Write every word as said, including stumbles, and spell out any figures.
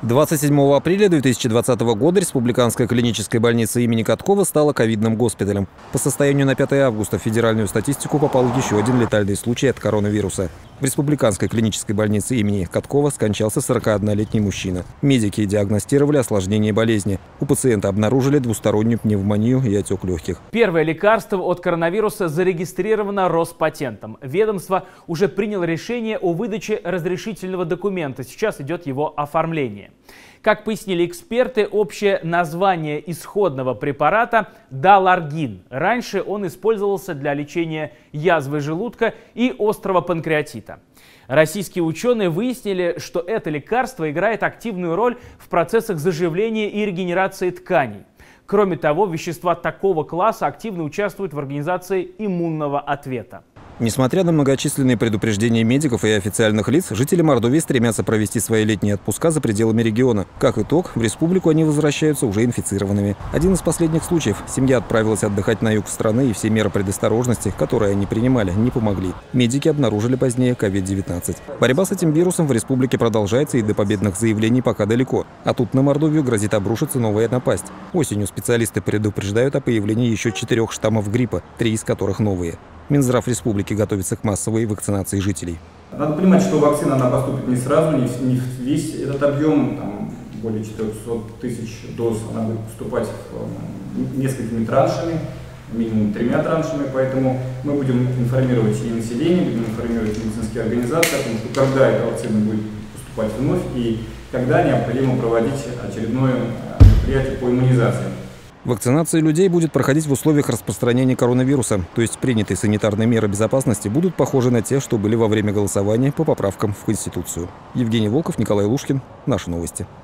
двадцать седьмого апреля две тысячи двадцатого года Республиканская клиническая больница имени Каткова стала ковидным госпиталем. По состоянию на пятое августа в федеральную статистику попал еще один летальный случай от коронавируса. В Республиканской клинической больнице имени Каткова скончался сорокаоднолетний мужчина. Медики диагностировали осложнение болезни. У пациента обнаружили двустороннюю пневмонию и отек легких. Первое лекарство от коронавируса зарегистрировано Роспатентом. Ведомство уже приняло решение о выдаче разрешительного документа. Сейчас идет его оформление. Как пояснили эксперты, общее название исходного препарата – даларгин. Раньше он использовался для лечения язвы желудка и острого панкреатита. Российские ученые выяснили, что это лекарство играет активную роль в процессах заживления и регенерации тканей. Кроме того, вещества такого класса активно участвуют в организации иммунного ответа. Несмотря на многочисленные предупреждения медиков и официальных лиц, жители Мордовии стремятся провести свои летние отпуска за пределами региона. Как итог, в республику они возвращаются уже инфицированными. Один из последних случаев. Семья отправилась отдыхать на юг страны, и все меры предосторожности, которые они принимали, не помогли. Медики обнаружили позднее ковид девятнадцать. Борьба с этим вирусом в республике продолжается, и до победных заявлений пока далеко. А тут на Мордовию грозит обрушиться новая напасть. Осенью специалисты предупреждают о появлении еще четырех штаммов гриппа, три из которых новые. Минздрав республики готовится к массовой вакцинации жителей. Надо понимать, что вакцина она поступит не сразу, не, не весь этот объем, там, более четырёхсот тысяч доз, она будет поступать в, несколькими траншами, минимум тремя траншами, поэтому мы будем информировать и население, будем информировать медицинские организации о том, что когда эта вакцина будет поступать вновь и когда необходимо проводить очередное мероприятие по иммунизации. Вакцинация людей будет проходить в условиях распространения коронавируса, то есть принятые санитарные меры безопасности будут похожи на те, что были во время голосования по поправкам в Конституцию. Евгений Волков, Николай Лушкин. Наши новости.